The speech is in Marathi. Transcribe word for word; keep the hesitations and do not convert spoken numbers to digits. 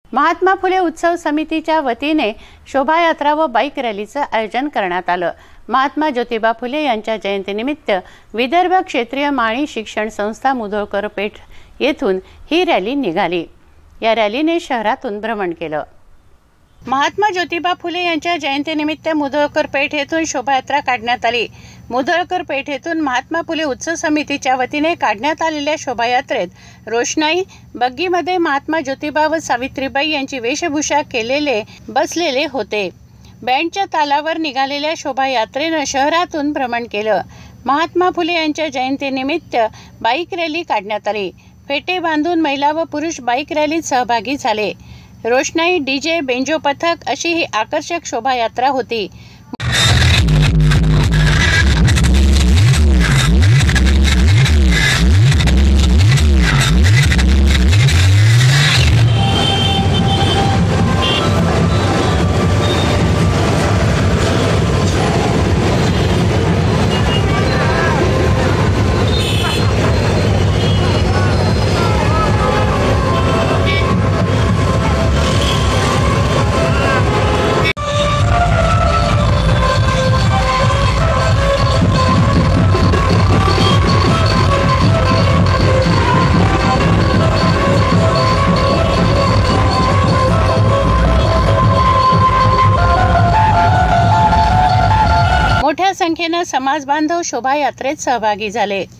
महात्मा फुले उत्सव समितीच्या वतीने शोभायात्रा व बाईक रॅलीचं आयोजन करण्यात आलं। महात्मा ज्योतिबा फुले यांच्या जयंतीनिमित्त विदर्भ क्षेत्रीय माळी शिक्षण संस्था मुधोळकर पेठ येथून ही रॅली निघाली। या रॅलीने शहरातून भ्रमण केलं। महात्मा ज्योतिबा फुले यांच्या जयंतीनिमित्त मुधोळकर पेठ येथून शोभायात्रा काढण्यात आली। मुधोळकर पेठ येथून महात्मा फुले उत्सव समितीच्या वतीने काढण्यात आलेल्या शोभायात्रेत रोषणाई बग्गीमध्ये महात्मा ज्योतिबा व सावित्रीबाई यांची वेशभूषा केलेले बसलेले होते। बँडच्या तालावर निघालेल्या शोभायात्रेनं शहरातून भ्रमण केलं। महात्मा फुले यांच्या जयंतीनिमित्त बाईक रॅली काढण्यात आली। फेटे बांधून महिला व पुरुष बाईक रॅलीत सहभागी झाले। रोषणाई, डीजे, बेंजो पथक अशी ही आकर्षक शोभायात्रा होती। मोठ्या संख्येने समाज बांधव शोभायात्रेत सहभागी झाले।